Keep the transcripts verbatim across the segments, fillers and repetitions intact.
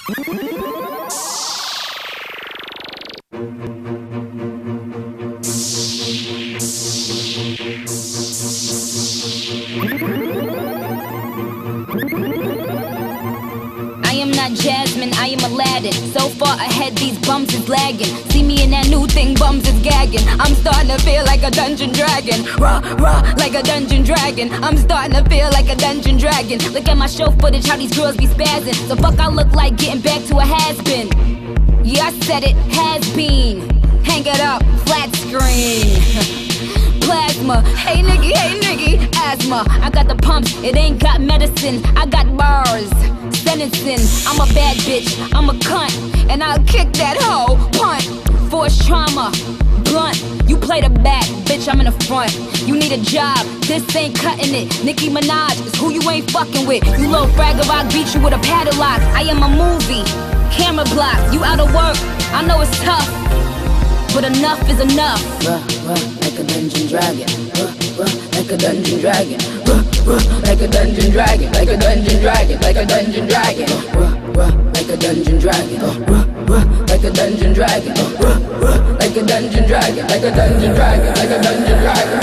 I am not Jasmine, I am Aladdin. So far ahead, these bums is lagging. See me in that new thing, bums is gagging. I'm starting to feel like a dungeon dragon. Rah, rah, like a dungeon dragon. I'm starting to feel like a dungeon dragon. Look at my show footage, how these girls be spazzing. So fuck I look like getting back to a has-been. Yeah, I said it, has-been. Hang it up, flat screen. Plasma, hey nigga, hey nigga, asthma. I got the pumps, it ain't got medicine. I got bars, sentencing. I'm a bad bitch, I'm a cunt, and I'll kick that hoe, punt. Force trauma, blunt. You play the back, bitch, I'm in the front. You need a job, this ain't cutting it. Nicki Minaj is who you ain't fucking with. You little fragger, I'll beat you with a padlock. I am a movie, camera block. You out of work, I know it's tough, but enough is enough. Ruh, ruh, like a dungeon dragon. Ruh, ruh, like a dungeon dragon. Ruh, ruh, like a dungeon dragon. Like a dungeon dragon. Like a dungeon dragon. Ruh, ruh, like a dungeon dragon. Ruh, ruh, like a dungeon dragon. Ruh, ruh, like a dungeon dragon. Like a dungeon dragon. Like a dungeon dragon.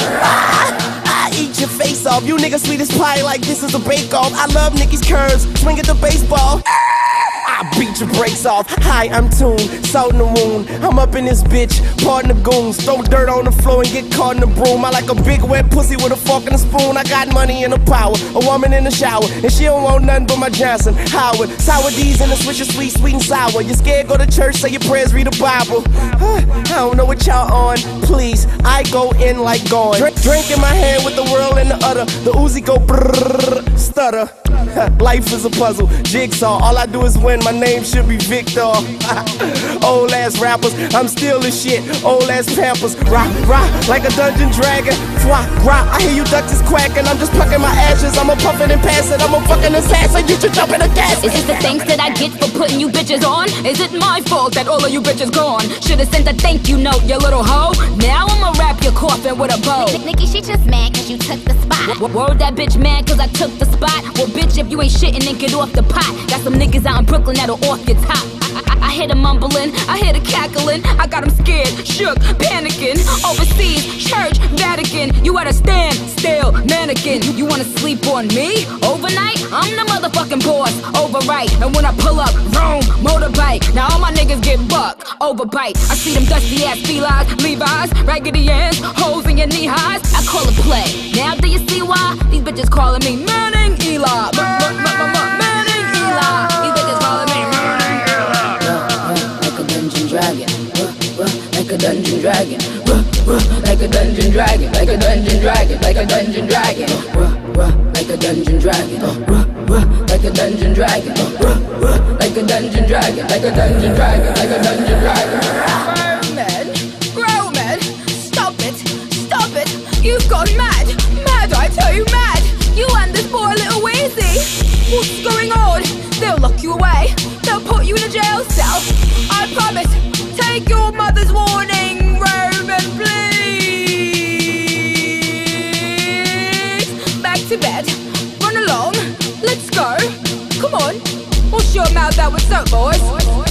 I eat your face off. You niggas sweet as pie like this is a bake-off. I love Nicki's curves. Swing at the baseball. I beat your brakes off. Hi, I'm Toon, salt in the wound. I'm up in this bitch, pardon the goons. Throw dirt on the floor and get caught in the broom. I like a big wet pussy with a fork and a spoon. I got money and a power, a woman in the shower, and she don't want nothing but my Johnson Howard. Sour D's in the swisher, sweet, sweet and sour. You scared, go to church, say your prayers, read the Bible. Huh, I don't know what y'all on, please. I go in like gone. Drink, drink in my hand with the world in the udder. The Uzi go brrrr, stutter. Life is a puzzle, jigsaw. All I do is win. My name should be Victor. Old ass rappers, I'm still the shit. Old ass Pampers, rock, rock like a dungeon dragon. Fwah, rock. I hear you ducks is quacking. I'm just plucking my ashes. I'm a puffin' and pass it. I'm a fucking assassin. You should jump in the gas. Is this the thanks that I get for putting you bitches on? Is it my fault that all of you bitches gone? Should've sent a thank you note, you little hoe. Now I'ma wrap your coffin with a bow. Nicki, she just mad cause you took the spot. W word that bitch mad cause I took the spot. Well bitch, if you ain't shitting, then get off the pot. Got some niggas out in Brooklyn that'll off your top. I, I, I hear them mumbling, I hear the cackling. I got them scared, shook, panicking. Overseas, church, Vatican. You at a stand, still, mannequin. You, you wanna sleep on me? Overnight? I'm the motherfucking boss, overright. And when I pull up, vroom, motorbike. Now all my niggas get bucked, overbite. I see them dusty ass felines, Levi's, raggedy ass, hoes in your knee highs. I call it play. Now do you see why? These bitches calling me Manning Eli. Manning Eli. These bitches calling me Manning Eli. Like a dungeon dragon. Like a dungeon dragon. Like a dungeon dragon. Like a dungeon dragon. Like a dungeon dragon. Like a dungeon dragon. Like a dungeon dragon. Like a dungeon dragon. Like a dungeon dragon. Like a dungeon dragon. Roman, Roman, stop it, stop it. You've gone mad, mad. I tell you, mad. You and this poor little Weezy. What's going on? They'll lock you away. They'll put you in a jail cell. I promise. Take your mother's warning, Roman, please. Back to bed. Run along. Let's go. Come on. Wash your mouth out with soap, boys.